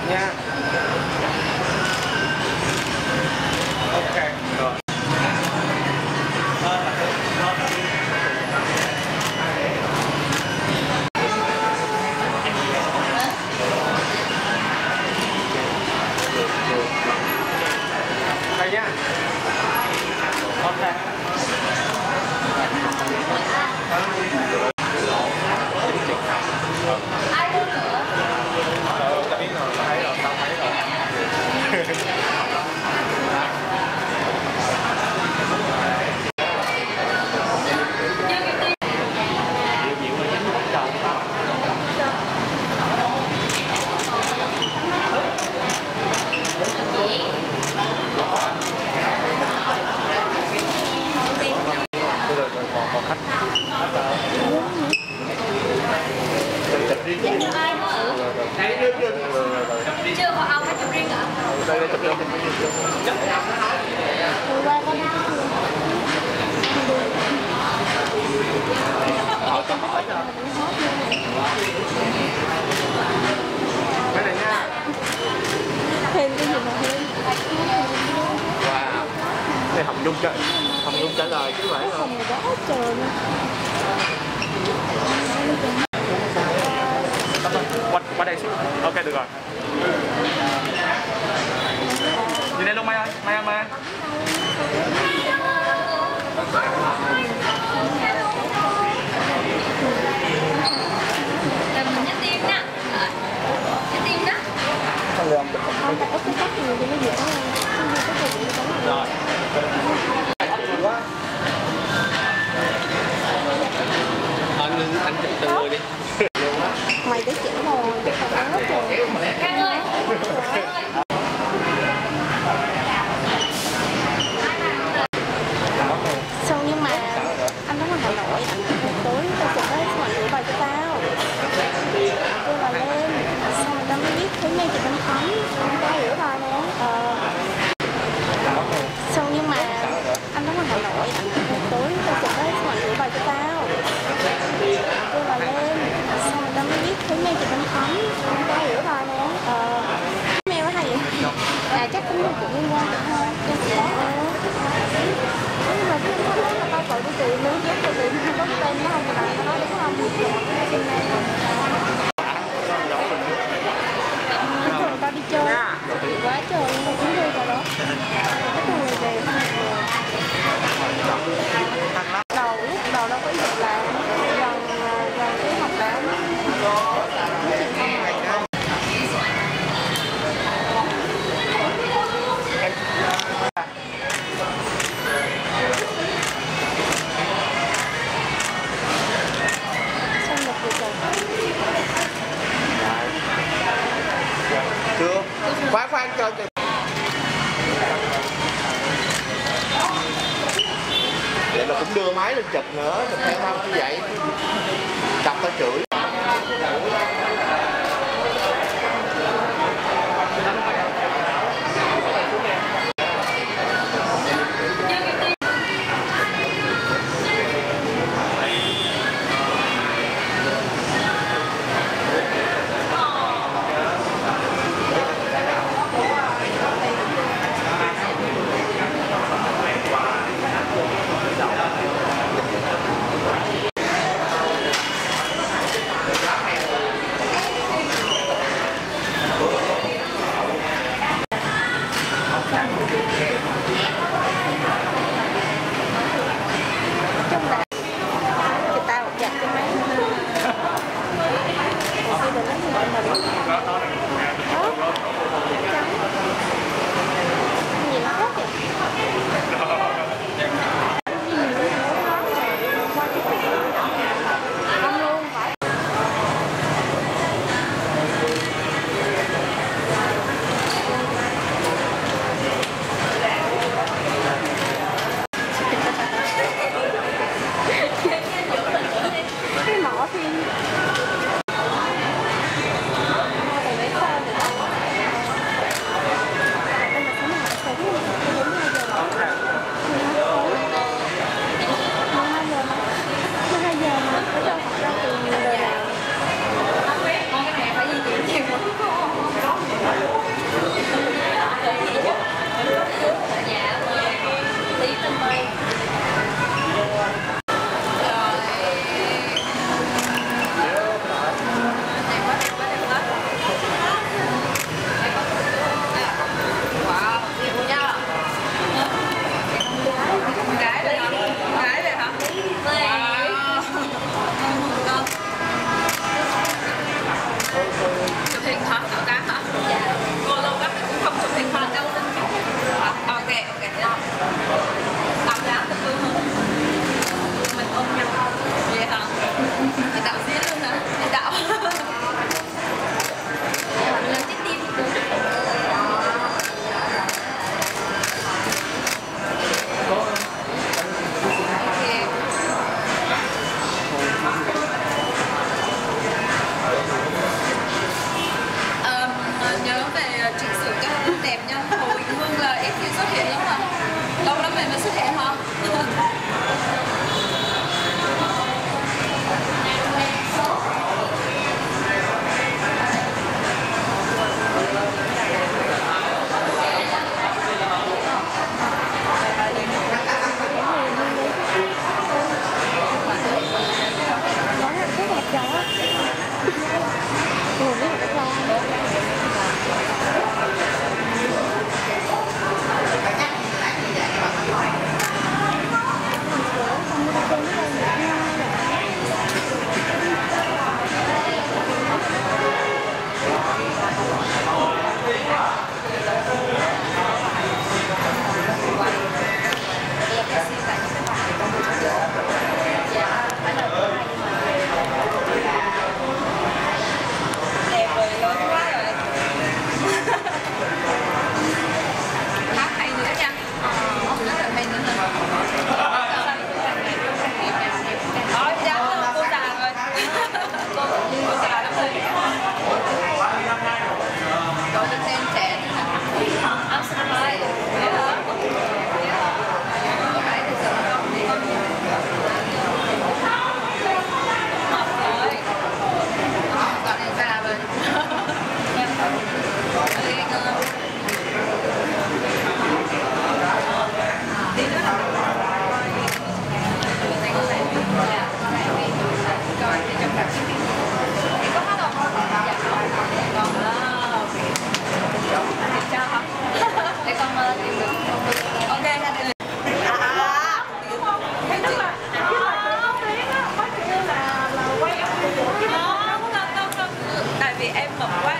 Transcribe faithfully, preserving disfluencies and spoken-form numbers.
nha. Ok rồi. Đây nhá. Ok. Ai đưa nữa? Ờ, tao biết rồi, tao thấy rồi, tao thấy rồi. Còn khách. Chưa có ông chụp riêng hả? Đây đây chụp riêng. Hôm qua con Cái này nha. thêm cái gì mà thêm? Wow. Đây Hồng Dung trả Hồng Dung trả lời chứ phải không? Không đó trời nha. Qua, qua đây xíu. Ok được rồi. Nhìn đây luôn Mai ơi, Mai ơi, Mai ơi. Làm mình nhắc tim nè. Nhắc tim đó. Không được, không Không phải ức cái tóc nhiều cho nó dễ hơn. rồi. Anh anh chụp từng người đi. Mày tới chỉnh rồi, cái phần đó rồi. Khang ơi. Sao nhưng mà anh nói là Hà Nội, anh tối tao chụp ấy, xong anh gửi bài cho tao. Tôi là lên, xong rồi tao mới biết thấy ngay chụp anh Khánh, tao gửi bài nè. Ờ. Sao nhưng mà anh nói là Hà Nội, anh tối tao chụp ấy, xong anh gửi bài cho tao. Tôi là lên, xong rồi tao mới biết thấy ngay chụp anh Khánh, tao gửi bài nè. Ờ. Mail đó hay vậy? À chắc cũng là cũng liên quan thôi. Cho chị đó. Nhưng mà cái anh đó là tao gọi đi tìm nữa chứ tao tìm không có tên nó không mà tao nói đúng không? Thường tao đi chơi quá trời luôn, tao cũng đi rồi đó. Cái người đẹp đầu lúc đầu đâu có ý định làm gần gần cái học báo chưa? Khoan khoan cho từ. Vậy là cũng đưa máy lên chụp nữa, chụp theo không như vậy. Đập tao chửi. em mập quá